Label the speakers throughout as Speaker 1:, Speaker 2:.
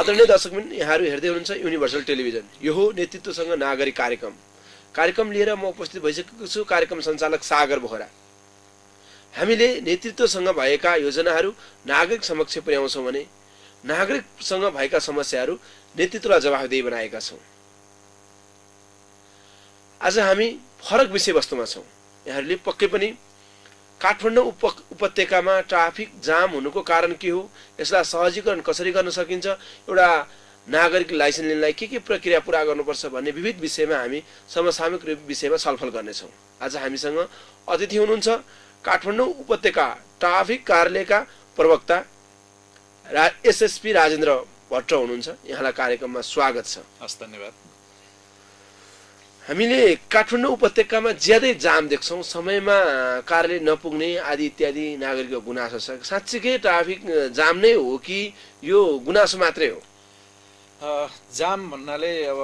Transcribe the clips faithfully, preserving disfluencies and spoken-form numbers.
Speaker 1: आदरणीय दर्शकबिन, यहाँहरू हेर्दै हुनुहुन्छ युनिभर्सल टेलिभिजन। यो हो नेतृत्वसँग नागरिक कार्यक्रम। कार्यक्रम लिएर म उपस्थित भइसकेको छु, कार्यक्रम सञ्चालक सागर बोहरा। हामीले नेतृत्वसँग भएका योजनाहरू नागरिक समक्ष पुर्याउँछौँ भने नागरिकसँग भएका समस्याहरू नेतृत्वलाई जवाफदेही बनाएका छौँ। आज हामी फरक विषयवस्तुमा छौँ। यहाँहरूले पक्कै पनि काठमाडौँ उप उपत्यकामा ट्राफिक जाम हुनुको कारण के हो, यसलाई सहजीकरण कसरी गर्न सकिन्छ, एउटा नागरिक लाइसेन्स लिनलाई के के प्रक्रिया पुरा गर्नुपर्छ भन्ने विविध विषयमा हामी समसामयिक विषयमा छलफल गर्नेछौँ। आज हामीसँग अतिथि हुनुहुन्छ काठमाडौँ उपत्यका ट्राफिक कार्यालयका प्रवक्ता रा एसएसपी राजेन्द्र भट्ट हुनुहुन्छ। यहाँलाई कार्यक्रममा स्वागत छ।
Speaker 2: हस्, धन्यवाद।
Speaker 1: हामीले काठमाडौँ उपत्यकामा ज्यादै जाम देख्छौँ, समयमा कार्यालय नपुग्ने आदि इत्यादि नागरिकको गुनासो छ। साँच्चीकै ट्राफिक जाम नै हो कि यो गुनासो मात्रै हो?
Speaker 2: जाम भन्नाले अब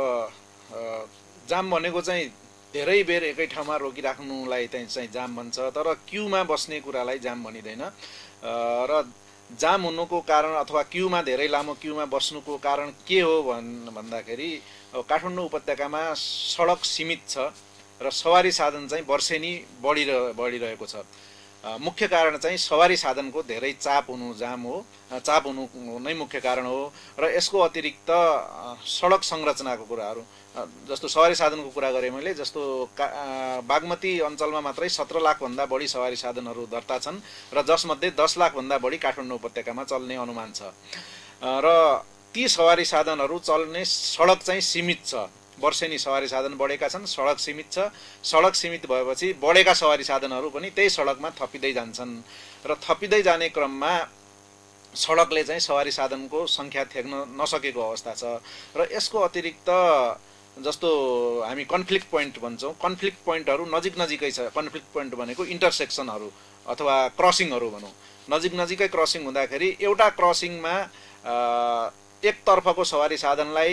Speaker 2: जाम भनेको चाहिँ धेरै बेर एकै ठाउँमा रोकिराख्नुलाई चाहिँ जाम भन्छ, तर क्युमा बस्ने कुरालाई जाम भनिँदैन। र जाम हुनुको कारण अथवा क्युमा धेरै लामो क्युमा बस्नुको कारण के हो भन् भन्दाखेरि काठमाडौँ उपत्यकामा सडक सीमित छ र सवारी साधन चाहिँ वर्षेनी बढिरह बढिरहेको छ। मुख्य कारण चाहिँ सवारी साधनको धेरै चाप हुनु जाम हो, चाप हुनु नै मुख्य कारण हो। र यसको अतिरिक्त सडक संरचनाको कुराहरू, जस्तो सवारी साधनको कुरा गरेँ मैले, जस्तो बागमती अञ्चलमा मात्रै सत्र लाखभन्दा बढी सवारी साधनहरू दर्ता छन् र जसमध्ये दस लाखभन्दा बढी काठमाडौँ उपत्यकामा चल्ने अनुमान छ। र ती सवारी साधनहरू चल्ने सडक चाहिँ सीमित छ। वर्षेनी सवारी साधन बढेका छन्, सडक सीमित छ। सडक सीमित भएपछि बढेका सवारी साधनहरू पनि त्यही सडकमा थपिँदै जान्छन् र थपिँदै जाने क्रममा सडकले चाहिँ सवारी साधनको सङ्ख्या थ्याक्न नसकेको अवस्था छ। र यसको अतिरिक्त जस्तो हामी कन्फ्लिक्ट पोइन्ट भन्छौँ, कन्फ्लिक्ट पोइन्टहरू नजिक नजिकै छ। कन्फ्लिक्ट पोइन्ट भनेको इन्टरसेक्सनहरू अथवा क्रसिङहरू भनौँ। नजिक नजिकै क्रसिङ हुँदाखेरि एउटा क्रसिङमा एकतर्फको सवारी साधनलाई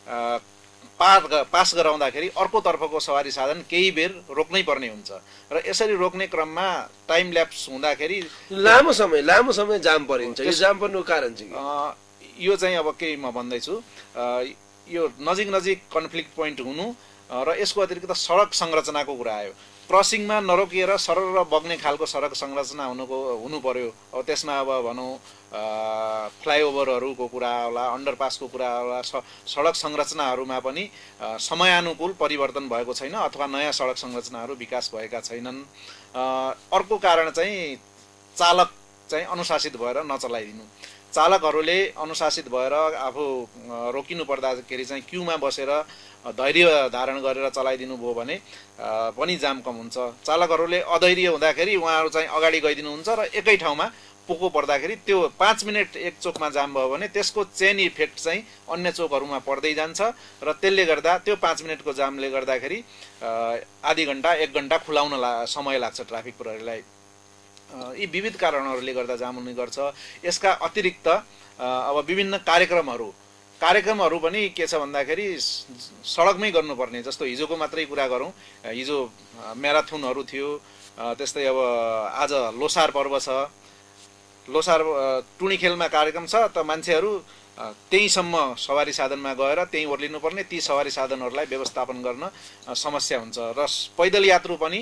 Speaker 2: पार पास गराउँदाखेरि अर्कोतर्फको सवारी साधन केही बेर रोक्नै पर्ने हुन्छ र यसरी रोक्ने क्रममा टाइम ल्याप्स हुँदाखेरि
Speaker 1: लामो समय लामो समय जाम परिन्छ। यो जाम पर्नुको कारण चाहिँ
Speaker 2: यो चाहिँ अब केही म भन्दैछु। यो नजिक नजिक कन्फ्लिक्ट पोइन्ट हुनु र यसको अतिरिक्त सडक संरचनाको कुरा आयो। क्रसिङमा नरोकिएर सरल र बग्ने खालको सडक संरचना हुनुको हुनु पर्यो। अब त्यसमा अब भनौँ फ्लाइओभरहरूको कुरा होला, अन्डरपासको कुरा होला, सडक संरचनाहरूमा पनि समयानुकूल परिवर्तन भएको छैन अथवा नयाँ सडक संरचनाहरू विकास भएका छैनन्। अर्को कारण चाहिँ चालक चाहिँ अनुशासित भएर नचलाइदिनु। चालकहरूले अनुशासित भएर आफू रोकिनु पर्दाखेरि चाहिँ क्युमा बसेर धैर्य धारण गरेर चलाइदिनु भयो भने पनि जाम कम हुन्छ। चालकहरूले अधैर्य हुँदाखेरि उहाँहरू चाहिँ अगाडि गइदिनुहुन्छ र एकै ठाउँमा पोको पर्दाखेरि त्यो पाँच मिनट एक चोकमा जाम भयो भने त्यसको चेन इफेक्ट चाहिँ अन्य चोकहरूमा पर्दै जान्छ र त्यसले गर्दा त्यो पाँच मिनटको जामले गर्दाखेरि आधी घन्टा एक घन्टा खुलाउन ला समय लाग्छ ट्राफिक प्रहरीलाई। यी विविध कारणहरूले गर्दा जाम हुने गर्छ। यसका अतिरिक्त अब विभिन्न कार्यक्रमहरू कार्यक्रमहरू पनि के छ भन्दाखेरि सडकमै गर्नुपर्ने। जस्तो हिजोको मात्रै कुरा गरौँ, हिजो म्याराथुनहरू थियो। त्यस्तै अब आज लोसार पर्व छ, लोसार टुणी खेलमा कार्यक्रम छ, त मान्छेहरू त्यहीँसम्म सवारी साधनमा गएर त्यहीँ ओर्लिनुपर्ने। ती सवारी साधनहरूलाई व्यवस्थापन गर्न समस्या हुन्छ र पैदल यात्रु पनि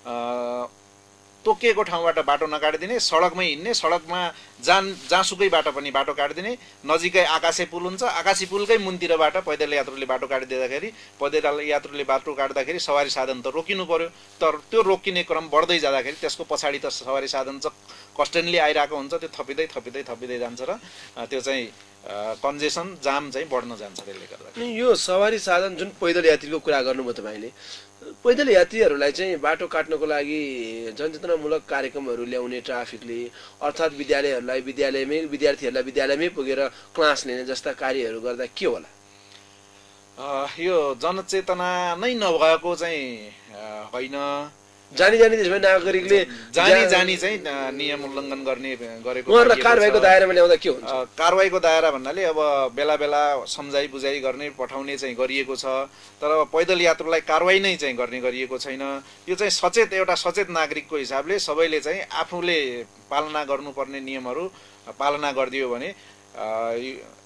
Speaker 2: तोकिएको ठाउँबाट बाटो नकाटिदिने, सडकमै हिँड्ने, सडकमा जान जहाँसुकै बाटो पनि बाटो काटिदिने। नजिकै आकाशे पुल हुन्छ, आकाशी पुलकै मुनतिरबाट पैदल यात्रुले बाटो काटिदिँदाखेरि पैदल यात्रुले बाटो काट्दाखेरि सवारी साधन त रोकिनु पर्यो, तर त्यो रोकिने क्रम बढ्दै जाँदाखेरि त्यसको पछाडि त सवारी साधन चाहिँ कन्स्टेन्टली आइरहेको हुन्छ। त्यो थपिँदै थपिँदै थपिँदै जान्छ र त्यो चाहिँ कन्जेसन जाम चाहिँ बढ्न जान्छ। त्यसले गर्दा
Speaker 1: यो सवारी साधन जुन पैदल यात्रीको कुरा गर्नुभयो तपाईँले, पैदल यात्रीहरूलाई चाहिँ बाटो काट्नको लागि जनचेतनामूलक कार्यक्रमहरू ल्याउने ट्राफिकले, अर्थात् विद्यालयहरूलाई विद्यालयमै विद्यार्थीहरूलाई विद्यालयमै पुगेर क्लास लिने जस्ता कार्यहरू गर्दा के होला?
Speaker 2: यो जनचेतना नै नभएको चाहिँ होइन।
Speaker 1: जानी जानी त्यसमा नागरिकले
Speaker 2: जानी जानी चाहिँ नियम उल्लङ्घन गर्ने गरेको
Speaker 1: उहाँहरूलाई कारबाहीको दायरामा ल्याउँदा के हुन्छ?
Speaker 2: कारबाहीको दायरा भन्नाले अब बेला बेला सम्झाइ बुझाइ गर्ने पठाउने चाहिँ गरिएको छ, तर अब पैदल यात्रुलाई कारबाही नै चाहिँ गर्ने गरिएको छैन। यो चाहिँ सचेत एउटा सचेत नागरिकको हिसाबले सबैले चाहिँ आफूले पालना गर्नुपर्ने नियमहरू पालना गरिदियो भने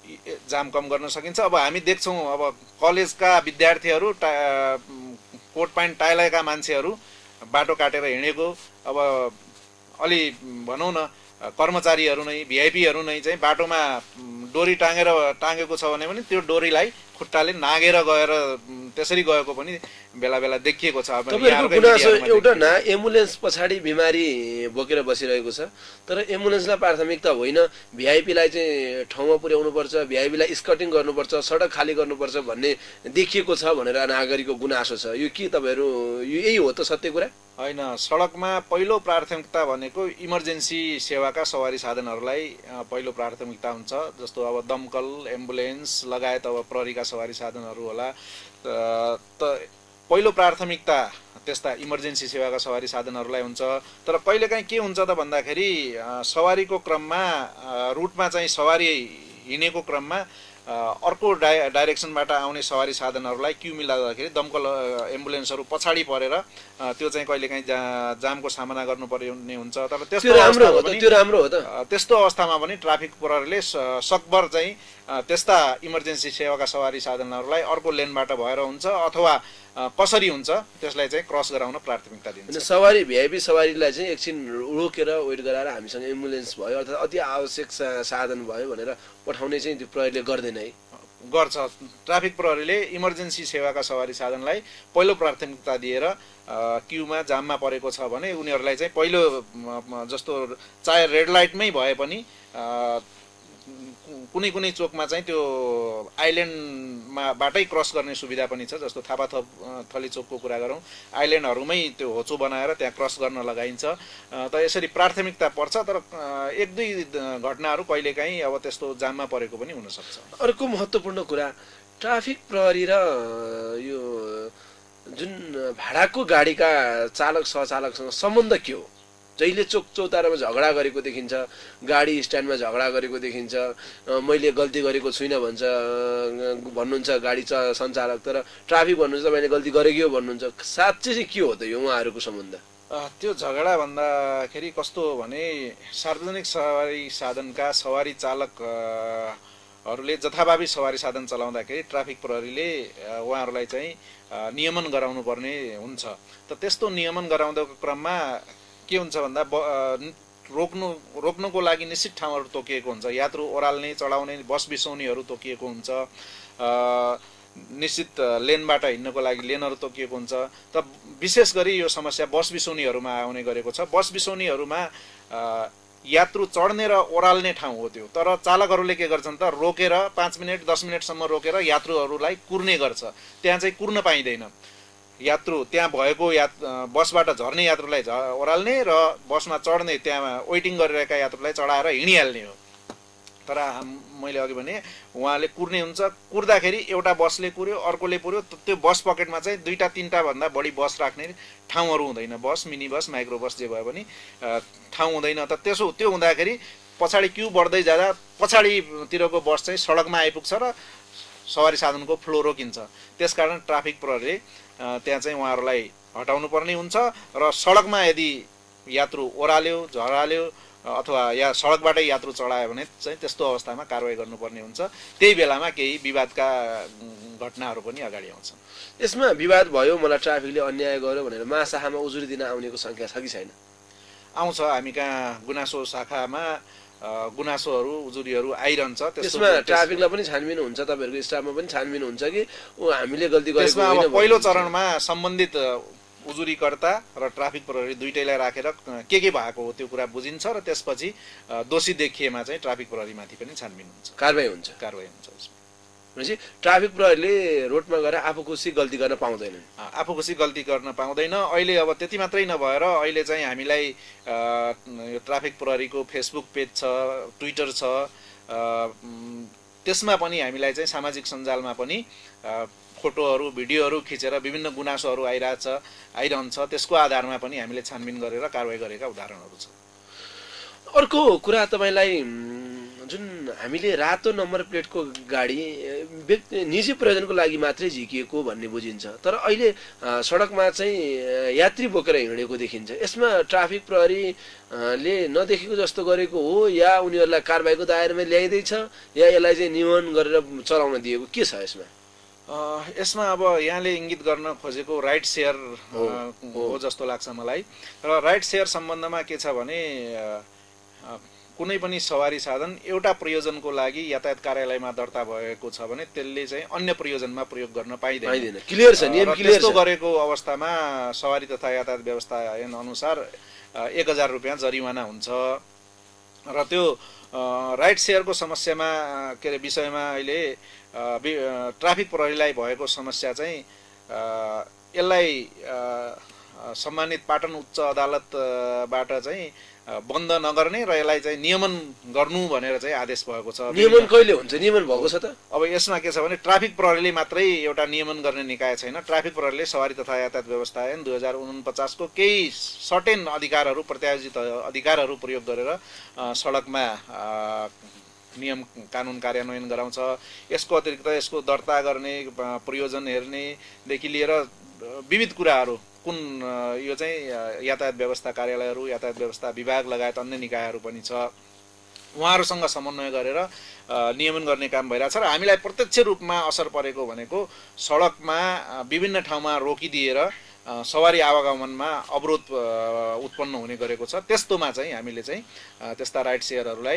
Speaker 2: जाम कम गर्न सकिन्छ। अब हामी देख्छौँ अब कलेजका विद्यार्थीहरू कोट प्यान्ट टाइलाएका मान्छेहरू बाटो काटेर हिँडेको, अब अलि भनौँ न कर्मचारीहरू नै भिआइपीहरू नै चाहिँ बाटोमा डोरी टाँगेर टाँगेको छ भने पनि त्यो डोरीलाई खुट्टाले नागेर गएर त्यसरी गएको पनि बेला बेला देखिएको छ।
Speaker 1: तपाईँको गुनासो एउटा न एम्बुलेन्स पछाडि बिमारी बोकेर बसिरहेको छ, तर एम्बुलेन्सलाई प्राथमिकता होइन, भिआइपीलाई चाहिँ ठाउँमा पुर्याउनुपर्छ, भिआइपीलाई स्कटिङ गर्नुपर्छ, सडक खाली गर्नुपर्छ भन्ने देखिएको छ भनेर नागरिकको गुनासो छ। यो के तपाईँहरू यही हो त सत्य कुरा?
Speaker 2: होइन, सडकमा पहिलो प्राथमिकता भनेको इमर्जेन्सी सेवाका सवारी साधनहरूलाई पहिलो प्राथमिकता हुन्छ। जस्तो अब दमकल, एम्बुलेन्स लगायत अब प्रहरीका सवारी साधनहरू होला, त पहिलो प्राथमिकता त्यस्ता इमर्जेन्सी सेवाका सवारी साधनहरूलाई हुन्छ। तर कहिलेकाहीँ के हुन्छ त भन्दाखेरि सवारीको क्रममा रुटमा चाहिँ सवारी हिँडेको क्रममा अर्को डाइ डाइरेक्सनबाट आउने सवारी साधनहरूलाई क्यु मिलाउँदाखेरि दमकल एम्बुलेन्सहरू पछाडि परेर त्यो चाहिँ कहिलेकाहीँ जा जामको सामना गर्नुपर्ने हुन्छ। तर त्यस्तो
Speaker 1: त्यो राम्रो हो त।
Speaker 2: त्यस्तो अवस्थामा पनि ट्राफिक प्रहरीले सकभर चाहिँ त्यस्ता इमर्जेन्सी सेवाका सवारी साधनहरूलाई अर्को लेनबाट भएर हुन्छ अथवा कसरी हुन्छ त्यसलाई चाहिँ क्रस गराउन प्राथमिकता दिन्छ।
Speaker 1: सवारी भिआइपी सवारीलाई चाहिँ एकछिन रोकेर वेट गराएर हामीसँग एम्बुलेन्स भयो अर्थात् अति आवश्यक साधन भयो भनेर पठाउने चाहिँ त्यो प्रहरीले गर्दैन है?
Speaker 2: गर्छ। ट्राफिक प्रहरीले इमर्जेन्सी सेवाका सवारी साधनलाई पहिलो प्राथमिकता दिएर क्युमा जाममा परेको छ भने उनीहरूलाई चाहिँ पहिलो जस्तो चाहे रेड लाइटमै भए पनि कुनै कुनै चोकमा चाहिँ त्यो आइल्यान्डमा बाटै क्रस गर्ने सुविधा पनि छ। जस्तो थापाथप थली चोकको कुरा गरौँ, आइल्यान्डहरूमै त्यो होचो बनाएर त्यहाँ क्रस गर्न लगाइन्छ। त यसरी प्राथमिकता पर्छ, तर एक दुई घटनाहरू कहिलेकाहीँ अब त्यस्तो जाममा परेको पनि हुनसक्छ।
Speaker 1: अर्को महत्त्वपूर्ण कुरा, ट्राफिक प्रहरी र यो जुन भाडाको गाडीका चालक सहचालकसँग सम्बन्ध के हो? जहिले चोक चौतारामा झगडा गरेको देखिन्छ, गाडी स्ट्यान्डमा झगडा गरेको देखिन्छ, मैले गल्ती गरेको छुइनँ भन्छ भन्नुहुन्छ गाडी सञ्चालक, तर ट्राफिक भन्नुहुन्छ मैले गल्ती गरेको हो भन्नुहुन्छ। साँच्चै चाहिँ के हो त यो उहाँहरूको सम्बन्ध?
Speaker 2: त्यो झगडा भन्दाखेरि कस्तो हो भने सार्वजनिक सवारी साधनका सवारी चालकहरूले जथाभावी सवारी साधन चलाउँदाखेरि ट्राफिक प्रहरीले उहाँहरूलाई चाहिँ नियमन गराउनु पर्ने हुन्छ। त त्यस्तो नियमन गराउँदाको क्रममा के हुन्छ भन्दा रोक्नु रोक्नुको लागि निश्चित ठाउँहरू तोकिएको हुन्छ। यात्रु ओह्राल्ने चढाउने बस बिसौनीहरू तोकिएको हुन्छ। निश्चित लेनबाट हिँड्नको लागि लेनहरू तोकिएको हुन्छ। त विशेष गरी यो समस्या बस बिसौनीहरूमा आउने गरेको छ। बस बिसौनीहरूमा यात्रु चढ्ने र ओह्राल्ने ठाउँ हो त्यो, तर चालकहरूले के गर्छन् त रोकेर पाँच मिनट दस मिनटसम्म रोकेर यात्रुहरूलाई कुर्ने गर्छ। त्यहाँ चाहिँ कुर्न पाइँदैन। यात्रु त्यहाँ भएको यात बसबाट झर्ने यात्रुलाई झ ओह्राल्ने र बसमा चढ्ने त्यहाँ वेटिङ गरिरहेका यात्रुलाई चढाएर हिँडिहाल्ने हो। तर मैले अघि भने उहाँले कुर्ने हुन्छ। कुर्दाखेरि एउटा बसले कुर्यो, अर्कोले कुर्यो, त्यो बस पकेटमा चाहिँ दुईवटा तिनवटा भन्दा बढी बस राख्ने ठाउँहरू हुँदैन। बस, मिनी बस, माइक्रो बस जे भए पनि ठाउँ हुँदैन। त त्यसो त्यो हुँदाखेरि पछाडि क्यु बढ्दै जाँदा पछाडितिरको बस चाहिँ सडकमा आइपुग्छ र सवारी साधनको फ्लो रोकिन्छ। त्यसकारण ट्राफिक प्रहरीले त्यहाँ चाहिँ उहाँहरूलाई हटाउनु पर्ने हुन्छ र सडकमा यदि यात्रु ओह्राल्यो, झराल्यो अथवा या सडकबाटै यात्रु चढायो भने चाहिँ त्यस्तो अवस्थामा कारवाही गर्नुपर्ने हुन्छ। त्यही बेलामा केही विवादका घटनाहरू पनि अगाडि आउँछन्।
Speaker 1: यसमा विवाद भयो, मलाई ट्राफिकले अन्याय गर्यो भनेर महाशाखामा उजुरी दिन आउनेको सङ्ख्या छ कि छैन?
Speaker 2: आउँछ। हामी कहाँ गुनासो शाखामा गुनासोहरू उजुरीहरू आइरहन्छ।
Speaker 1: त्यसमा ट्राफिकलाई पनि छानबिन हुन्छ, तपाईँहरूको स्टाफमा पनि छानबिन हुन्छ कि ऊ हामीले गल्ती गरेको
Speaker 2: होइन? पहिलो चरणमा सम्बन्धित उजुरीकर्ता र ट्राफिक प्रहरी दुईटैलाई राखेर के के भएको हो त्यो कुरा बुझिन्छ र त्यसपछि दोषी देखिएमा चाहिँ ट्राफिक प्रहरीमाथि पनि छानबिन हुन्छ,
Speaker 1: कारबाही हुन्छ
Speaker 2: कारबाही हुन्छ उसमा।
Speaker 1: भनेपछि ट्राफिक प्रहरीले रोडमा गएर आफू खुसी गल्ती गर्न पाउँदैन।
Speaker 2: आफू खुसी गल्ती गर्न पाउँदैन। अहिले अब त्यति मात्रै नभएर अहिले चाहिँ हामीलाई यो ट्राफिक प्रहरीको फेसबुक पेज छ, ट्विटर छ, त्यसमा पनि हामीलाई चाहिँ सामाजिक सञ्जालमा पनि फोटोहरू भिडियोहरू खिचेर विभिन्न गुनासोहरू आइरहेछ आइरहन्छ। त्यसको आधारमा पनि हामीले छानबिन गरेर कारवाही गरेका उदाहरणहरू छ।
Speaker 1: अर्को कुरा, तपाईँलाई जुन हामीले रातो नम्बर प्लेटको गाडी व्यक्ति निजी प्रयोजनको लागि मात्रै झिकिएको भन्ने बुझिन्छ, तर अहिले सडकमा चाहिँ यात्री बोकेर हिँडेको देखिन्छ। यसमा ट्राफिक प्रहरीले नदेखेको जस्तो गरेको हो या उनीहरूलाई कारबाहीको दायरामा ल्याइँदैछ या यसलाई चाहिँ नियमन गरेर चलाउन दिएको के छ यसमा?
Speaker 2: यसमा अब यहाँले इङ्गित गर्न खोजेको राइड सेयर हो जस्तो लाग्छ मलाई। र राइड सेयर सम्बन्धमा के छ भने कुनै पनि सवारी साधन एउटा प्रयोजनको लागि यातायात कार्यालयमा दर्ता भएको छ भने त्यसले चाहिँ अन्य प्रयोजनमा प्रयोग गर्न पाइँदैन।
Speaker 1: क्लियर छ, नियम क्लियर छ।
Speaker 2: त्यस्तो गरेको अवस्थामा सवारी तथा यातायात व्यवस्था ऐन अनुसार एक हजार रुपियाँ जरिवाना हुन्छ। र त्यो राइड सेयरको समस्यामा के अरे विषयमा अहिले ट्राफिक प्रहरीलाई भएको समस्या चाहिँ यसलाई सम्मानित पाटन उच्च अदालतबाट चाहिँ बन्द नगर्ने र यसलाई चाहिँ नियमन गर्नु भनेर चाहिँ आदेश भएको छ।
Speaker 1: नियमन कहिले हुन्छ? नियमन भएको छ त?
Speaker 2: अब यसमा के छ भने ट्राफिक प्रहरीले मात्रै एउटा नियमन गर्ने निकाय छैन। ट्राफिक प्रहरीले सवारी तथा यातायात व्यवस्था ऐन दुई हजार उनपचासको केही सर्टेन अधिकारहरू, प्रत्यायोजित अधिकारहरू प्रयोग गरेर सडकमा नियम कानुन कार्यान्वयन गराउँछ। यसको अतिरिक्त यसको दर्ता गर्ने, प्रयोजन हेर्नेदेखि लिएर विविध कुराहरू कुन यो चाहिँ यातायात व्यवस्था कार्यालयहरू, यातायात व्यवस्था विभाग लगायत अन्य निकायहरू पनि छ, उहाँहरूसँग समन्वय गरेर नियमन गर्ने काम भइरहेछ। र हामीलाई प्रत्यक्ष रूपमा असर परेको भनेको सडकमा विभिन्न ठाउँमा रोकिदिएर सवारी आवागमनमा अवरोध उत्पन्न हुने गरेको छ। त्यस्तोमा चाहिँ हामीले चाहिँ त्यस्ता राइड सेयरहरूलाई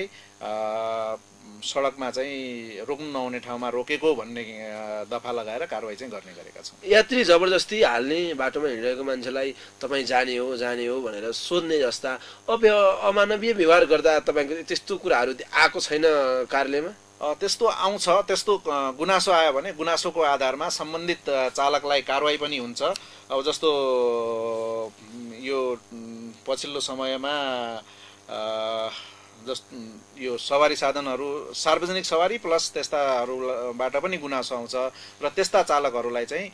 Speaker 2: सडकमा चाहिँ रोक्नु नहुने ठाउँमा रोकेको भन्ने दफा लगाएर कारवाही चाहिँ गर्ने गरेका छौँ।
Speaker 1: यात्री जबरजस्ती हाल्ने, बाटोमा हिँडेको मान्छेलाई तपाईँ जाने हो जाने हो भनेर सोध्ने जस्ता अव्य अमानवीय व्यवहार गर्दा तपाईँको त्यस्तो कुराहरू आएको छैन कार्यालयमा?
Speaker 2: त्यस्तो आउँछ। त्यस्तो गुनासो आयो भने गुनासोको आधारमा सम्बन्धित चालकलाई कारवाही पनि हुन्छ। अब जस्तो यो पछिल्लो समयमा जस यो सवारी साधनहरू, सार्वजनिक सवारी प्लस त्यस्ताहरूबाट पनि गुनासो आउँछ र त्यस्ता चालकहरूलाई चाहिँ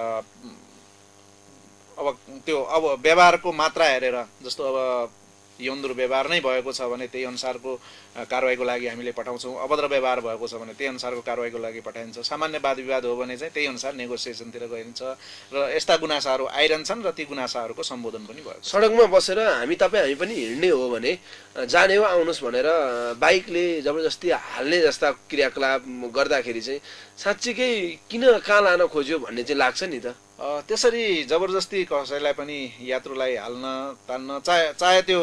Speaker 2: अब त्यो अब व्यवहारको मात्रा हेरेर, जस्तो अब यौन दुर्व्यवहार नै भएको छ भने त्यही अनुसारको कारवाहीको लागि हामीले पठाउँछौँ। अभद्र व्यवहार भएको छ भने त्यही अनुसारको कारवाहीको लागि पठाइन्छ। सामान्य वाद विवाद हो भने चाहिँ त्यही अनुसार नेगोसिएसनतिर गइन्छ र यस्ता गुनासाहरू आइरहन्छन् र ती गुनासाहरूको सम्बोधन पनि भयो।
Speaker 1: सडकमा बसेर हामी तपाईँ हामी पनि हिँड्ने हो भने जाने हो आउनुहोस् भनेर बाइकले जबरजस्ती हाल्ने जस्ता क्रियाकलाप गर्दाखेरि चाहिँ साँच्चीकै किन कहाँ लान खोज्यो भन्ने चाहिँ लाग्छ नि त।
Speaker 2: त्यसरी जबरजस्ती कसैलाई पनि यात्रुलाई हाल्न तान्न, चाहे चाहे त्यो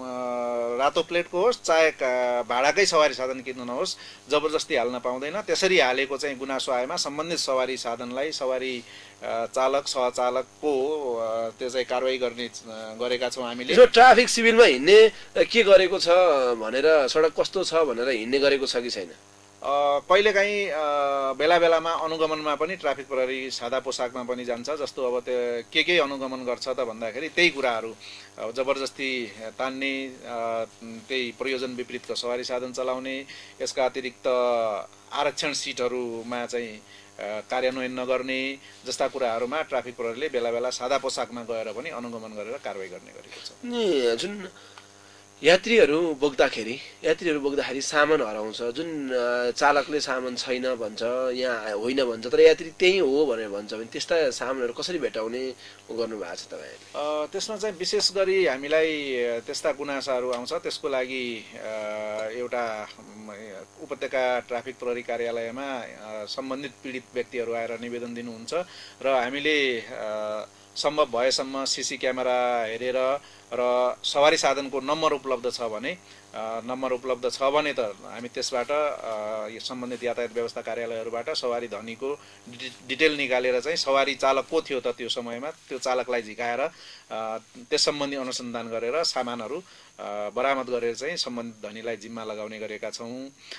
Speaker 2: रातो प्लेटको होस् चाहे भाडाकै सवारी साधन किन्नु नहोस्, जबरजस्ती हाल्न पाउँदैन। त्यसरी हालेको चाहिँ गुनासो आएमा सम्बन्धित सवारी साधनलाई, सवारी चालक सहचालकको त्यो चाहिँ कारवाही गर्ने गरेका छौँ हामीले।
Speaker 1: जो ट्राफिक सिभिलमा हिँड्ने के गरेको छ भनेर, सडक कस्तो छ भनेर हिँड्ने गरेको छ कि छैन?
Speaker 2: कहिलेकाहीँ बेला बेलामा अनुगमनमा पनि ट्राफिक प्रहरी सादा पोसाकमा पनि जान्छ। जस्तो अब त्यो के के अनुगमन गर्छ त भन्दाखेरि त्यही कुराहरू, अब जबरजस्ती तान्ने, त्यही प्रयोजन विपरीतको सवारी साधन चलाउने, यसका अतिरिक्त आरक्षण सिटहरूमा चाहिँ कार्यान्वयन नगर्ने जस्ता कुराहरूमा ट्राफिक प्रहरीले बेला बेला सादा पोसाकमा गएर पनि अनुगमन गरेर कारवाही गर्ने गरेको छ।
Speaker 1: नि जुन यात्रीहरू बोक्दाखेरि यात्रीहरू बोक्दाखेरि सामान हराउँछ, जुन चालकले सामान छैन भन्छ, यहाँ होइन भन्छ, तर यात्री त्यही हो भनेर भन्छ भने त्यस्ता सामानहरू कसरी भेटाउने गर्नु भएको छ तपाईँहरूले?
Speaker 2: त्यसमा चाहिँ विशेष गरी हामीलाई त्यस्ता गुनासाहरू आउँछ। त्यसको लागि एउटा उपत्यका ट्राफिक प्रहरी कार्यालयमा सम्बन्धित पीडित व्यक्तिहरू आएर निवेदन दिनुहुन्छ र हामीले सम्भव भएसम्म सिसी क्यामेरा हेरेर र सवारी साधनको नम्बर उपलब्ध छ भने नम्बर उपलब्ध छ भने त हामी त्यसबाट यो सम्बन्धित यातायात व्यवस्था कार्यालयहरूबाट सवारी धनीको डिटेल निकालेर चाहिँ सवारी चालक को थियो त त्यो समयमा, त्यो चालकलाई झिकाएर त्यस सम्बन्धी अनुसन्धान गरेर सामानहरू बरामद गरेर चाहिँ सम्बन्धित धनीलाई जिम्मा लगाउने गरेका छौँ।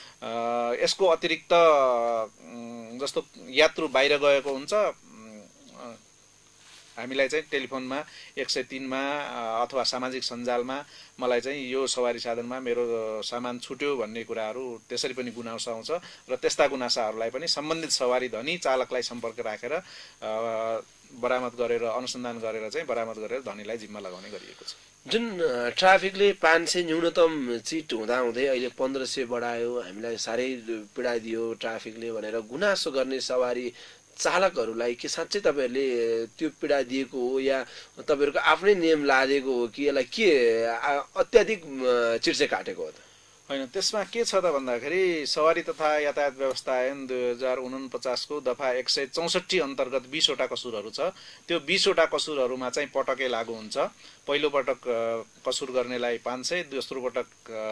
Speaker 2: यसको अतिरिक्त जस्तो यात्रु बाहिर गएको हुन्छ, हामीलाई चाहिँ टेलिफोनमा एक सय तीनमा अथवा सामाजिक सञ्जालमा मलाई चाहिँ यो सवारी साधनमा मेरो सामान छुट्यो भन्ने कुराहरू त्यसरी पनि गुनासो आउँछ र त्यस्ता गुनासाहरूलाई पनि सम्बन्धित सवारी धनी चालकलाई सम्पर्क राखेर बरामद गरेर अनुसन्धान गरेर चाहिँ बरामद गरेर धनीलाई जिम्मा लगाउने गरिएको छ।
Speaker 1: जुन ट्राफिकले पाँच सय न्यूनतम चिट हुँदाहुँदै अहिले पन्ध्र सय बढायो, हामीलाई साह्रै पीडा दियो ट्राफिकले भनेर गुनासो गर्ने सवारी चालकहरूलाई के साँच्चै तपाईँहरूले त्यो पीडा दिएको हो या तपाईँहरूको आफ्नै नियम लादेको हो कि यसलाई के अत्याधिक चिट चाहिँ काटेको हो त?
Speaker 2: होइन, त्यसमा के छ त भन्दाखेरि सवारी तथा यातायात व्यवस्था ऐन दुई हजार उनपचासको दफा एक सय चौसठी अन्तर्गत बिसवटा कसुरहरू छ। त्यो बिसवटा कसुरहरूमा चाहिँ पटकै लागू हुन्छ। पहिलो पटक कसुर गर्नेलाई पाँच सय, दोस्रो पटक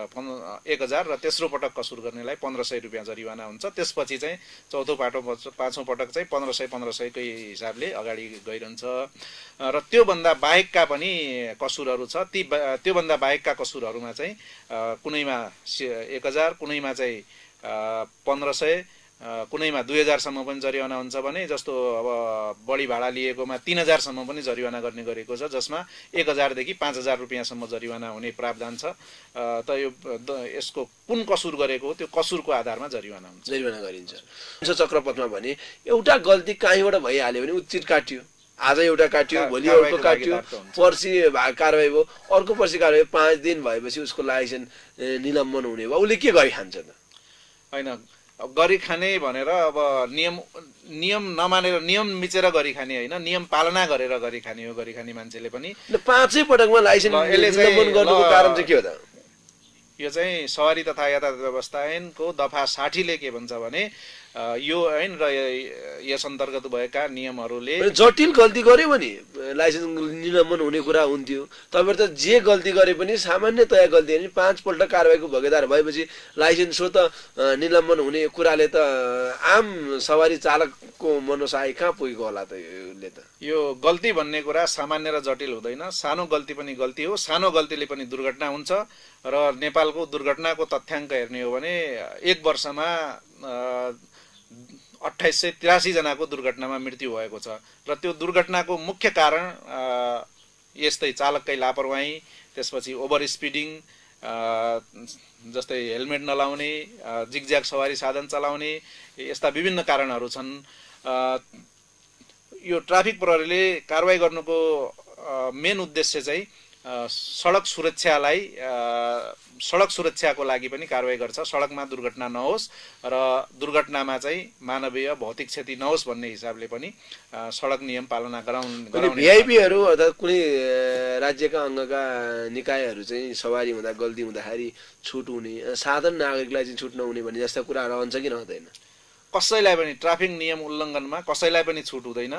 Speaker 2: एक हजार र तेस्रो पटक कसुर गर्नेलाई पन्ध्र सय रुपियाँ जरिवाना हुन्छ। त्यसपछि चाहिँ चौथो पाटो पाँचौँ पटक चाहिँ पन्ध्र सय पन्ध्र सयकै हिसाबले अगाडि गइरहन्छ। र त्योभन्दा बाहेकका पनि कसुरहरू छ। ती त्योभन्दा बाहेकका कसुरहरूमा चाहिँ कुनैमा एक हजार, कुनैमा चाहिँ पन्ध्र सय, कुनैमा दुई हजारसम्म पनि जरिवाना हुन्छ भने जस्तो अब बढी भाडा लिएकोमा तीन हजारसम्म पनि जरिवाना गर्ने गरेको छ, जसमा एक हजारदेखि पाँच हजार रुपियाँसम्म जरिवाना हुने प्रावधान छ। त यो यसको कुन कसुर गरेको हो त्यो कसुरको आधारमा जरिवाना हुन्छ,
Speaker 1: जरिवाना गरिन्छ। चक्रपथमा भने एउटा गल्ती कहीँबाट भइहाल्यो भने उचित काटियो, आज एउटा काट्यो, भोलि अर्को काट्यो, पर्सि कारवाही भयो, अर्को पर्सि कारवाही, पाँच दिन भएपछि उसको लाइसेन्स निलम्बन हुने भयो, उसले के गरी खान्छ त?
Speaker 2: होइन, गरी खाने भनेर अब नियम नियम नमानेर नियम मिचेर गरी खाने होइन, नियम पालना गरेर गरी खाने हो गरी खाने मान्छेले पनि।
Speaker 1: पाँचै पटकमा लाइसेन्स निलम्बन गर्नुको कारण चाहिँ के हो त?
Speaker 2: यो चाहिँ सवारी तथा यातायात व्यवस्था ऐनको दफा साठीले के भन्छ भने यो ऐन र यस अन्तर्गत भएका नियमहरूले
Speaker 1: जटिल गल्ती गर्यो भने लाइसेन्स निलम्बन हुने कुरा हुन्थ्यो। तपाईँहरू त जे गल्ती गरे पनि सामान्यतया गल्ती होइन, पाँचपल्ट कारवाहीको भागीदार भएपछि लाइसेन्स सो त निलम्बन हुने कुराले त आम सवारी चालकको मनोसाय कहाँ पुगेको होला त? यसले त
Speaker 2: यो गल्ती भन्ने कुरा सामान्य र जटिल हुँदैन। सानो गल्ती पनि गल्ती हो, सानो गल्तीले पनि दुर्घटना हुन्छ। र नेपालको दुर्घटनाको तथ्याङ्क हेर्ने हो भने एक वर्षमा अठाइस सय तिरासी जनाको दुर्घटनामा मृत्यु भएको छ। र त्यो दुर्घटनाको मुख्य कारण यस्तै चालककै लापरवाही, त्यसपछि ओभर स्पिडिङ, जस्तै हेलमेट नलाउने, जिगज्याग सवारी साधन चलाउने, यस्ता विभिन्न कारणहरू छन्। यो ट्राफिक प्रहरीले कारवाही गर्नुको मेन उद्देश्य चाहिँ सडक सुरक्षालाई सडक सुरक्षाको लागि पनि कारवाही गर्छ। सडकमा दुर्घटना नहोस् र दुर्घटनामा चाहिँ मानवीय भौतिक क्षति नहोस् भन्ने हिसाबले पनि सडक नियम पालना गराउनु गराउने।
Speaker 1: भिआइपीहरू अर्थात् कुनै राज्यका अङ्गका निकायहरू चाहिँ सवारी हुँदा गल्ती हुँदाखेरि छुट हुने, साधारण नागरिकलाई चाहिँ छुट नहुने भन्ने जस्ता कुराहरू रहन्छ कि रहँदैन?
Speaker 2: कसैलाई पनि ट्राफिक नियम उल्लङ्घनमा कसैलाई पनि छुट हुँदैन।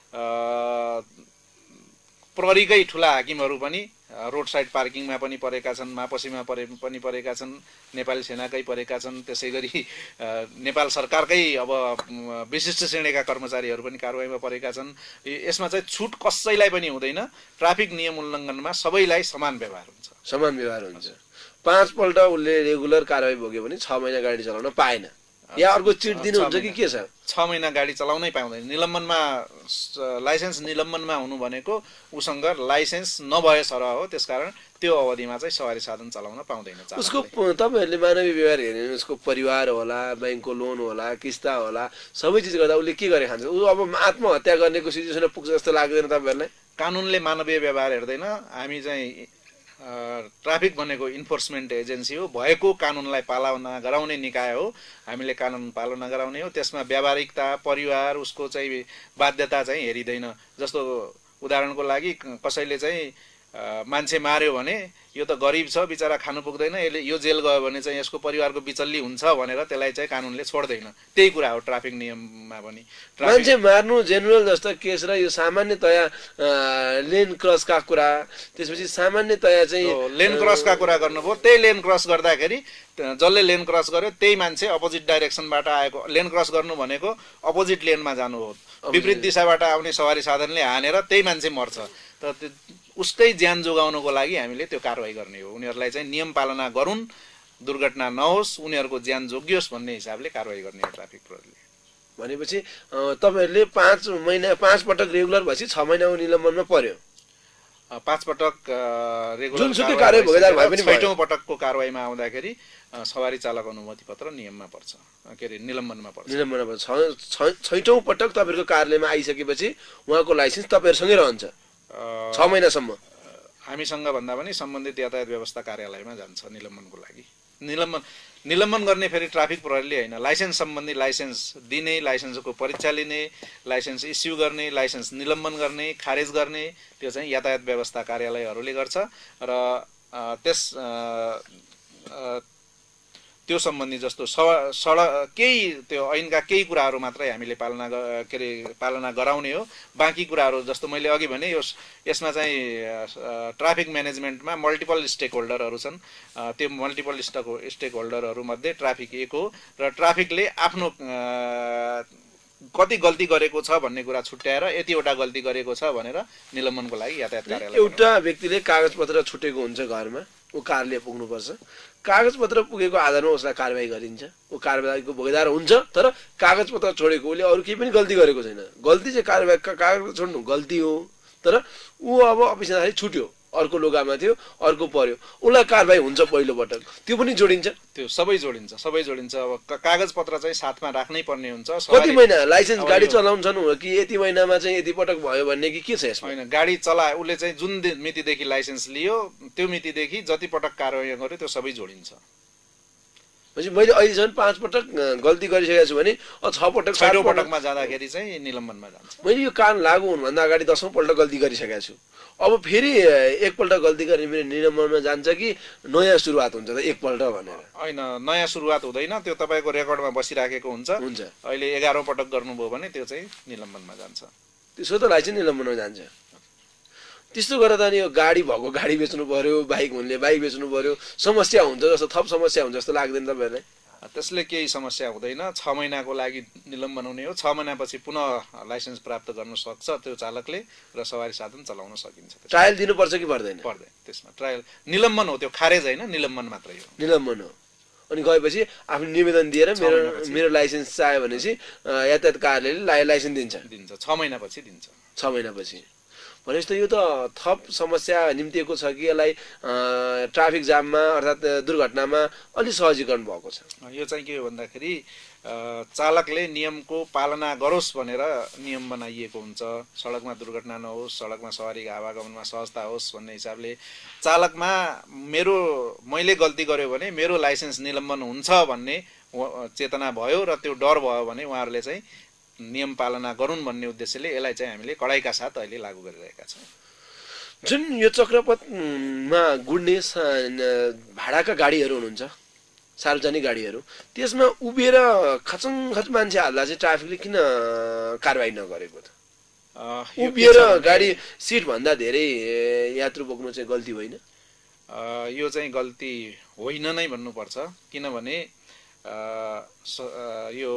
Speaker 2: प्रहरीकै ठुला हाकिमहरू पनि रोड साइड पार्किङमा पनि परेका छन्, मापसीमा परे पनि परेका छन्, नेपाली सेनाकै परेका छन्, त्यसै गरी नेपाल सरकारकै अब विशिष्ट श्रेणीका कर्मचारीहरू पनि कारवाहीमा परेका छन्। यसमा चाहिँ छुट कसैलाई पनि हुँदैन। ट्राफिक नियम उल्लङ्घनमा सबैलाई समान व्यवहार हुन्छ,
Speaker 1: समान व्यवहार हुन्छ। पाँचपल्ट उसले रेगुलर कारवाही भोग्यो भने छ महिना गाडी चलाउन पाएन, या अर्को चिट दिनुहुन्छ कि के छ?
Speaker 2: छ महिना गाडी चलाउनै पाउँदैन। निलम्बनमा लाइसेन्स निलम्बनमा हुनु भनेको उसँग लाइसेन्स नभए सरह हो। त्यसकारण त्यो अवधिमा चाहिँ सवारी साधन चलाउन पाउँदैन।
Speaker 1: उसको तपाईँहरूले मानवीय व्यवहार हेर्ने, उसको परिवार होला, ब्याङ्कको लोन होला, किस्ता होला, सबै चिज गर्दा उसले के गरे खान्छ? ऊ अब आत्महत्या गर्नेको सिचुएसनमा पुग्छ जस्तो लाग्दैन तपाईँहरूलाई?
Speaker 2: कानुनले मानवीय व्यवहार हेर्दैन। हामी चाहिँ ट्राफिक भनेको इन्फोर्समेन्ट एजेन्सी हो, भएको कानुनलाई पालना गराउने निकाय हो। हामीले कानुन पालना गराउने हो। त्यसमा व्यावहारिकता, परिवार, उसको चाहिँ बाध्यता चाहिँ हेरिँदैन। जस्तो उदाहरणको लागि कसैले चाहिँ मान्छे मार्यो भने यो त गरिब छ, बिचरा खानु पुग्दैन, यसले यो जेल गयो भने चाहिँ यसको परिवारको बिचल्ली हुन्छ भनेर त्यसलाई चाहिँ कानुनले छोड्दैन। त्यही कुरा हो ट्राफिक नियममा पनि।
Speaker 1: मान्छे मार्नु जेनरल जस्तो केस र यो सामान्यतया लेन क्रसका कुरा, त्यसपछि सामान्यतया चाहिँ
Speaker 2: लेन क्रसका कुरा गर्नुभयो। त्यही लेन क्रस गर्दाखेरि जसले लेन क्रस गर्यो त्यही मान्छे अपोजिट डाइरेक्सनबाट आएको, लेन क्रस गर्नु भनेको अपोजिट लेनमा जानु हो। विपरीत दिशाबाट आउने सवारी साधनले हानेर त्यही मान्छे मर्छ। त उसकै ज्यान जोगाउनको लागि हामीले त्यो कारवाही गर्ने हो। उनीहरूलाई चाहिँ नियम पालना गरून्, दुर्घटना नहोस्, उनीहरूको ज्यान जोगियोस् भन्ने हिसाबले कारवाही गर्ने हो ट्राफिक प्रहरीले।
Speaker 1: भनेपछि तपाईहरुले पाँच महिना पाँच पटक रेगुलर भएपछि छ महिनाको निलम्बनमा पर्यो।
Speaker 2: पाँच पटक रेगुलर
Speaker 1: जुनसुकै कार्य भोगेदार भए पनि
Speaker 2: छैटौं पटकको कारबाहीमा आउँदाखेरि सवारी चालक अनुमति पत्र नियममा पर्छ, के अरे निलम्बनमा पर्छ।
Speaker 1: निलम्बनमा पर्छ। छैटौं पटक तपाईहरुको कार्यालयमा आइसकेपछि उहाँको लाइसेन्स तपाईहरुसँगै रहन्छ छ महिनासम्म।
Speaker 2: हामीसँग भन्दा पनि सम्बन्धित यातायात व्यवस्था कार्यालयमा जान्छ निलम्बनको लागि। निलम्बन निलम्बन गर्ने फेरि ट्राफिक प्रहरीले हैन, लाइसेन्स सम्बन्धी लाइसेन्स दिने, लाइसेन्सको परीक्षा लिने, लाइसेन्स इस्यु गर्ने, लाइसेन्स निलम्बन गर्ने, खारेज गर्ने त्यो चाहिँ यातायात व्यवस्था कार्यालयहरूले गर्छ र त्यस त्यो सम्बन्धी जस्तो सडक केही त्यो ऐनका केही कुराहरू मात्रै हामीले पालना के अरे पालना गराउने हो। बाँकी कुराहरू जस्तो मैले अघि भने यो यसमा चाहिँ ट्राफिक म्यानेजमेन्टमा मल्टिपल स्टेक होल्डरहरू छन्। त्यो मल्टिपल स्टेक स्टेक होल्डरहरू मध्ये ट्राफिक एक हो र ट्राफिकले आफ्नो कति गल्ती गरेको छ भन्ने कुरा छुट्याएर यतिवटा गल्ती गरेको छ भनेर निलम्बनको लागि यातायात कार्यालय
Speaker 1: एउटा व्यक्तिले कागजपत्र छुटेको हुन्छ घरमा, ऊ कार्यालय पुग्नुपर्छ। कागजपत्र पुगेको आधारमा उसलाई कारबाही गरिन्छ। ऊ कारबाहीको भोगेदार हुन्छ, तर कागजपत्र छोडेको उसले अरू केही पनि गल्ती गरेको छैन। गल्ती चाहिँ कारबाही कागज छोड्नु गल्ती हो, तर ऊ अब अफिस जाँदाखेरि छुट्यो, अर्को लोगामा थियो, अर्को पर्यो, उसलाई कारबाही हुन्छ पहिलो पटक, त्यो पनि जोडिन्छ।
Speaker 2: त्यो सबै जोडिन्छ, सबै जोडिन्छ। अब कागजपत्र चाहिँ साथमा राख्नै पर्ने हुन्छ।
Speaker 1: कति महिना लाइसेन्स गाडी चलाउँछन् कि यति महिनामा चाहिँ यति पटक भयो भन्ने कि के छ यसमा?
Speaker 2: हैन, गाडी चलाए उसले चाहिँ जुन मितिदेखि लाइसेन्स लियो त्यो मितिदेखि जति पटक कारबाही गर्यो त्यो सबै जोडिन्छ।
Speaker 1: भनेपछि मैले अहिलेसम्म पाँच पटक गल्ती गरिसकेको छु भने छ पटक
Speaker 2: छैटौं पटकमा जाँदाखेरि चाहिँ निलम्बनमा जान्छ।
Speaker 1: मैले यो कान लागू हुनुभन्दा अगाडि दसौँ पल्ट गल्ती गरिसकेको छु, अब फेरि एकपल्ट गल्ती गर्ने मेरो निलम्बनमा जान्छ कि नयाँ सुरुवात हुन्छ त एकपल्ट भनेर?
Speaker 2: होइन, नयाँ सुरुवात हुँदैन, त्यो तपाईँको रेकर्डमा बसिराखेको हुन्छ।
Speaker 1: हुन्छ
Speaker 2: अहिले एघारौँ पटक गर्नुभयो भने त्यो चाहिँ निलम्बनमा जान्छ।
Speaker 1: त्यसो त लाइसेन्स निलम्बनमा जान्छ। त्यस्तो गरेर त नि यो गाडी भएको गाडी बेच्नु पर्यो, बाइक हुनेले बाइक बेच्नु पर्यो, समस्या हुन्छ जस्तो थप समस्या हुन्छ जस्तो लाग्दैन तपाईँहरूलाई?
Speaker 2: त्यसले केही समस्या हुँदैन। छ महिनाको लागि निलम्बन हुने हो। छ महिनापछि पुनः लाइसेन्स प्राप्त गर्न सक्छ त्यो चालकले र सवारी साधन चलाउन सकिन्छ।
Speaker 1: ट्रायल दिनुपर्छ कि पर्दैन?
Speaker 2: पर्दैन, त्यसमा ट्रायल निलम्बन हो, त्यो खारेज होइन, निलम्बन मात्रै हो।
Speaker 1: निलम्बन हो। अनि गएपछि आफ्नो निवेदन दिएर मेरो मेरो लाइसेन्स चाह्यो भनेपछि यातायात कार्यालयले लाइसेन्स दिन्छ
Speaker 2: दिन्छ छ महिनापछि दिन्छ।
Speaker 1: छ महिनापछि भनेपछि त यो त थप समस्या निम्तिएको छ कि यसलाई ट्राफिक जाममा अर्थात् दुर्घटनामा अलि सहजीकरण भएको छ।
Speaker 2: यो चाहिँ के हो भन्दाखेरि चालकले नियमको पालना गरोस् भनेर नियम बनाइएको हुन्छ। सडकमा दुर्घटना नहोस्, सडकमा सवारीको आवागमनमा सहजता होस् भन्ने हिसाबले चालकमा मेरो मैले गल्ती गर्यो भने मेरो लाइसेन्स निलम्बन हुन्छ भन्ने चेतना भयो र त्यो डर भयो भने उहाँहरूले चाहिँ नियम पालना गरून् भन्ने उद्देश्यले यसलाई चाहिँ हामीले कडाइका साथ अहिले लागू गरिरहेका छौँ।
Speaker 1: जुन यो चक्रपथमा गुड्ने भाडाका गाडीहरू हुनुहुन्छ, सार्वजनिक गाडीहरू, त्यसमा उभिएर खचङखच मान्छे हाल्दा चाहिँ ट्राफिकले किन कारबाही नगरेको त? उभिएर गाडी सिट भन्दा धेरै यात्रु बोक्नु चाहिँ गल्ती होइन?
Speaker 2: यो चाहिँ गल्ती होइन नै भन्नुपर्छ, किनभने यो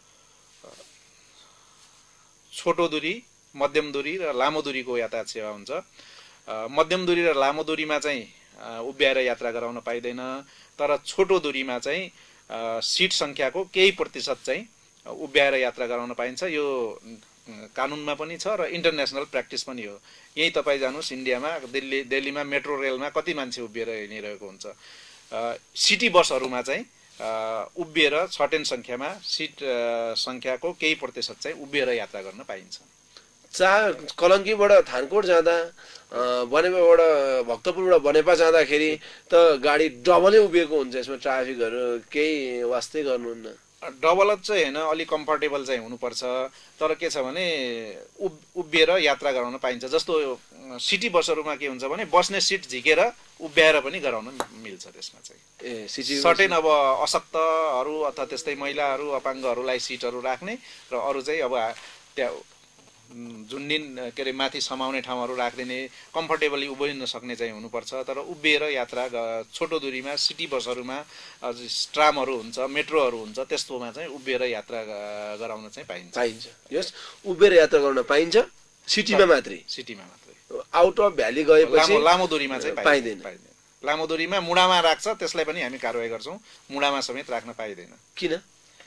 Speaker 2: छोटो दूरी, मध्यम दूरी र लामो दूरीको यातायात सेवा हुन्छ। मध्यम दूरी र लामो दूरीमा चाहिँ उभ्याएर यात्रा गराउन पाइँदैन, तर छोटो दूरीमा चाहिँ सिट सङ्ख्याको केही प्रतिशत चाहिँ उभ्याएर यात्रा गराउन पाइन्छ। यो कानुनमा पनि छ र इन्टरनेसनल प्र्याक्टिस पनि हो। यही तपाईँ जानुहोस् इन्डियामा, दिल्ली दिल्लीमा मेट्रो रेलमा कति मान्छे उभिएर हिँडिरहेको हुन्छ। सिटी बसहरूमा चाहिँ उभिएर सर्टेन सङ्ख्यामा सिट सङ्ख्याको केही प्रतिशत चाहिँ उभिएर यात्रा गर्न पाइन्छ।
Speaker 1: चा कलङ्कीबाट थानकोट जाँदा, बनेपाबाट भक्तपुरबाट बनेपा जाँदाखेरि त गाडी डबलै उभिएको हुन्छ। यसमा ट्राफिकहरू केही वास्तै गर्नुहुन्न?
Speaker 2: डबल चाहिँ होइन, अलिक कम्फर्टेबल चाहिँ हुनुपर्छ, तर के छ भने उभ उभिएर यात्रा गराउन पाइन्छ। जस्तो सिटी बसहरूमा के हुन्छ भने बस्ने सिट झिकेर उभ्याएर पनि गराउन मिल्छ। त्यसमा चाहिँ
Speaker 1: ए सिटी
Speaker 2: सर्टेन अब अशक्तहरू अथवा त्यस्तै महिलाहरू, अपाङ्गहरूलाई सिटहरू राख्ने र अरू चाहिँ अब त्यहाँ झुन्डिन के अरे माथि समाउने ठाउँहरू राखिदिने, कम्फर्टेबली उभिन सक्ने चाहिँ हुनुपर्छ। तर उभिएर यात्रा छोटो दूरीमा सिटी बसहरूमा, ट्रामहरू हुन्छ, मेट्रोहरू हुन्छ, त्यस्तोमा चाहिँ उभिएर यात्रा गराउन चाहिँ पाइन्छ
Speaker 1: पाइन्छ यस उभिएर यात्रा गर्न पाइन्छ, सिटीमा मात्रै
Speaker 2: सिटीमा मात्रै।
Speaker 1: आउट अफ भ्याली गएपछि
Speaker 2: लामो लामो दूरीमा चाहिँ
Speaker 1: पाइँदैन।
Speaker 2: लामो दूरीमा मुडामा राख्छ, त्यसलाई पनि हामी कारवाही गर्छौँ। मुडामा समेत राख्न पाइँदैन।
Speaker 1: किन?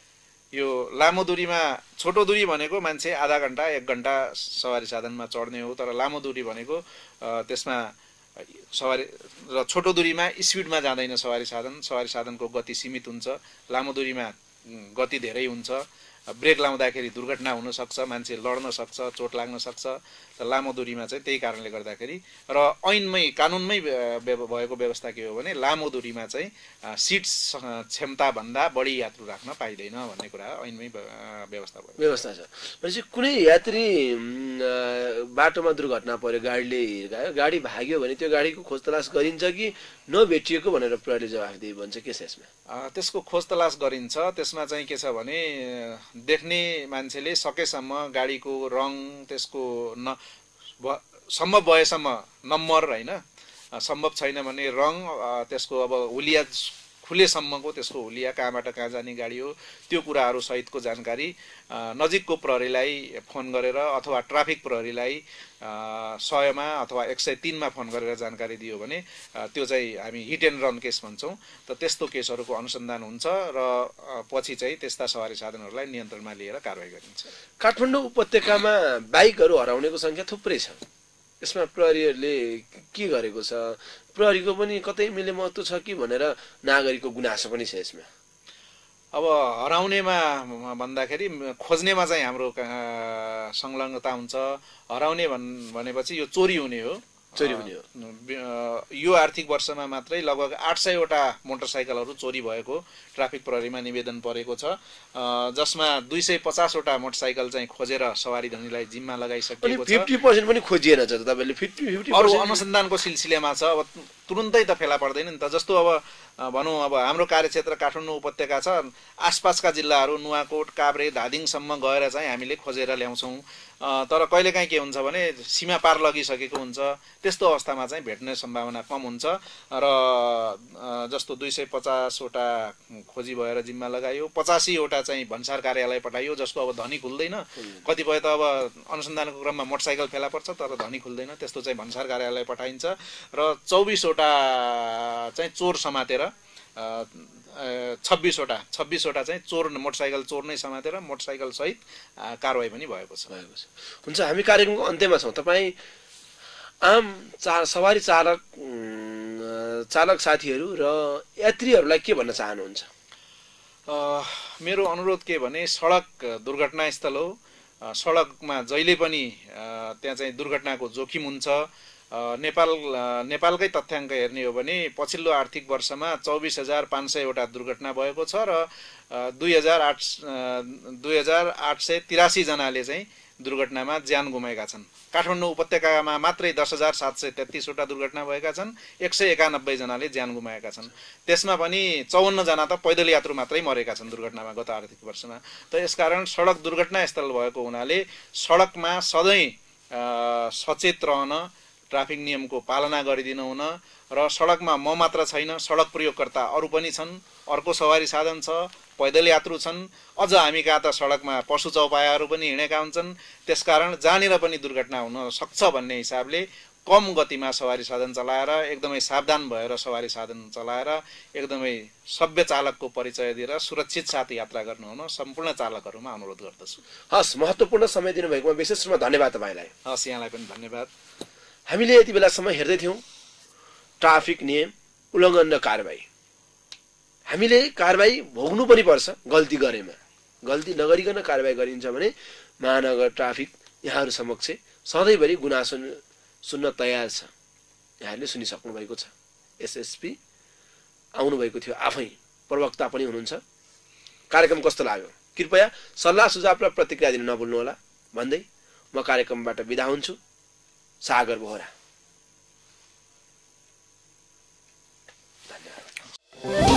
Speaker 2: यो लामो दूरीमा छोटो दूरी भनेको मान्छे आधा घन्टा एक घन्टा सवारी साधनमा चढ्ने हो, तर लामो दूरी भनेको त्यसमा सवारी र छोटो दूरीमा स्पिडमा जाँदैन सवारी साधन, सवारी साधनको गति सीमित हुन्छ। लामो दूरीमा गति धेरै हुन्छ, ब्रेक लाउँदाखेरि दुर्घटना हुन सक्छ, मान्छे लड्न सक्छ, चोट लाग्न सक्छ। त लामो दूरीमा चाहिँ त्यही कारणले गर्दाखेरि र ऐनमै कानुनमै भएको व्यवस्था के हो भने लामो दूरीमा चाहिँ सिट क्षमताभन्दा बढी यात्रु राख्न पाइँदैन भन्ने कुरा ऐनमै व्यवस्था भयो
Speaker 1: व्यवस्था छ। भनेपछि कुनै यात्री बाटोमा दुर्घटना पर्यो, गाडीले हिर्कायो, गाडी भाग्यो भने त्यो गाडीको खोज तलास गरिन्छ कि नभेटिएको भनेर प्रहरीले जवाफदेही भन्छ के छ यसमा?
Speaker 2: त्यसको खोज तलास गरिन्छ। त्यसमा चाहिँ के छ भने देख्ने मान्छेले सकेसम्म गाडीको रङ, त्यसको न सम्भव भएसम्म नम्बर होइन, सम्भव छैन भने रङ, त्यसको अब हुलिया खुलेसम्मको त्यसको हुलिया कहाँबाट कहाँ जाने गाडी हो त्यो कुराहरू सहितको जानकारी नजिकको प्रहरीलाई फोन गरेर अथवा ट्राफिक प्रहरीलाई सयमा अथवा एक सय तीनमा फोन गरेर जानकारी दियो भने त्यो चाहिँ हामी हिट एन्ड रन केस भन्छौँ। त त्यस्तो केसहरूको अनुसन्धान हुन्छ र पछि चाहिँ त्यस्ता सवारी साधनहरूलाई नियन्त्रणमा लिएर कारवाही गरिन्छ।
Speaker 1: काठमाडौँ उपत्यकामा बाइकहरू हराउनेको सङ्ख्या थुप्रै छ। यसमा प्रहरीहरूले के गरेको छ? प्रहरीको पनि कतै मिले महत्त्व छ कि भनेर नागरिकको गुनासो पनि छ यसमा।
Speaker 2: अब हराउनेमा भन्दाखेरि खोज्नेमा चाहिँ हाम्रो संलग्नता हुन्छ। हराउने भन् भनेपछि यो चोरी हुने हो,
Speaker 1: चोरी हुने हो।
Speaker 2: यो आर्थिक वर्षमा मात्रै लगभग आठ सयवटा मोटरसाइकलहरू चोरी भएको ट्राफिक प्रहरीमा निवेदन परेको छ, जसमा दुई सय पचासवटा मोटरसाइकल चाहिँ खोजेर सवारी धनीलाई जिम्मा लगाइसकिएको छ।
Speaker 1: फिफ्टी पर्सेन्ट पनि खोजिएन छ तपाईँले? फिफ्टी फिफ्टी
Speaker 2: अरू अनुसन्धानको सिलसिलामा छ। अब तुरुन्तै त फेला पर्दैन नि त। जस्तो अब भनौँ अब हाम्रो कार्यक्षेत्र काठमाडौँ उपत्यका छ, आसपासका जिल्लाहरू नुवाकोट, काभ्रे, धादिङसम्म गएर चाहिँ हामीले खोजेर ल्याउँछौँ। तर कहिलेकाहीँ के हुन्छ भने सीमा पार लगिसकेको हुन्छ, त्यस्तो अवस्थामा चाहिँ भेट्ने सम्भावना कम हुन्छ। र जस्तो दुई सय पचासवटा खोजी भएर जिम्मा लगायो, पचासीवटा चाहिँ भन्सार कार्यालय पठाइयो, जसको अब धनी खुल्दैन। कतिपय त अब अनुसन्धानको क्रममा मोटरसाइकल फेला पर्छ तर धनी खुल्दैन, त्यस्तो चाहिँ भन्सार कार्यालय पठाइन्छ। र चौबिसवटा चाहिँ चोर समातेर छब्बिसवटा छब्बिसवटा चाहिँ चोर मोटरसाइकल चोर नै समातेर मोटरसाइकल सहित कारवाही पनि भएको छ।
Speaker 1: भएको छ। हुन्छ, हामी कार्यक्रमको अन्त्यमा छौँ। तपाईँ आम चा सवारी चालक चालक साथीहरू र यात्रीहरूलाई के भन्न चाहनुहुन्छ?
Speaker 2: मेरो अनुरोध के भने सडक दुर्घटनास्थल हो। सडकमा जहिले पनि त्यहाँ चाहिँ दुर्घटनाको जोखिम हुन्छ। नेपाल नेपालकै तथ्याङ्क हेर्ने हो भने पछिल्लो आर्थिक वर्षमा चौबिस हजार पाँच सयवटा दुर्घटना भएको छ र दुई हजार आठ दुई हजार आठ सय तिरासीजनाले चाहिँ दुर्घटनामा ज्यान गुमाएका छन्। काठमाडौँ उपत्यकामा मात्रै दस हजार सात सय तेत्तिसवटा दुर्घटना भएका छन्, एक सय एकानब्बेजनाले ज्यान गुमाएका छन्। त्यसमा पनि चौवन्नजना त पैदल यात्रु मात्रै मरेका छन् दुर्घटनामा गत आर्थिक वर्षमा। त यसकारण सडक दुर्घटनास्थल भएको हुनाले सडकमा सधैँ सचेत रहन, ट्राफिक नियमको पालना गरिदिनु हुन र सडकमा म मात्र छैन, सडक प्रयोगकर्ता अरू पनि छन्, अर्को सवारी साधन छ, पैदल यात्रु छन्, अझ हामी कहाँ त सडकमा पशु चौपायाहरू पनि हिँडेका हुन्छन्। त्यसकारण जहाँनिर पनि दुर्घटना हुन सक्छ भन्ने हिसाबले कम गतिमा सवारी साधन चलाएर, एकदमै सावधान भएर सवारी साधन चलाएर, एकदमै सभ्य चालकको परिचय दिएर सुरक्षित साथ यात्रा गर्नु हुन सम्पूर्ण चालकहरूमा अनुरोध गर्दछु।
Speaker 1: हस्, महत्त्वपूर्ण समय दिनुभएकोमा विशेष रूपमा धन्यवाद तपाईँलाई।
Speaker 2: हस्, यहाँलाई पनि धन्यवाद।
Speaker 1: हामीले यति बेलासम्म हेर्दै थियौँ ट्राफिक नियम उल्लङ्घन र कारबाही। हामीले कारबाही भोग्नु पनि पर्छ गल्ती गरेमा। गल्ती नगरिकन कारबाही गरिन्छ भने महानगर ट्राफिक यहाँहरू समक्ष सधैँभरि गुनासो सुन्न तयार छ। यहाँहरूले सुनिसक्नु भएको छ। एसएसपी आउनुभएको थियो, आफै प्रवक्ता पनि हुनुहुन्छ। कार्यक्रम कस्तो लाग्यो कृपया सल्लाह सुझाव र प्रतिक्रिया दिन नभुल्नुहोला भन्दै म कार्यक्रमबाट बिदा हुन्छु। सागर बोहरा। धन्यवाद।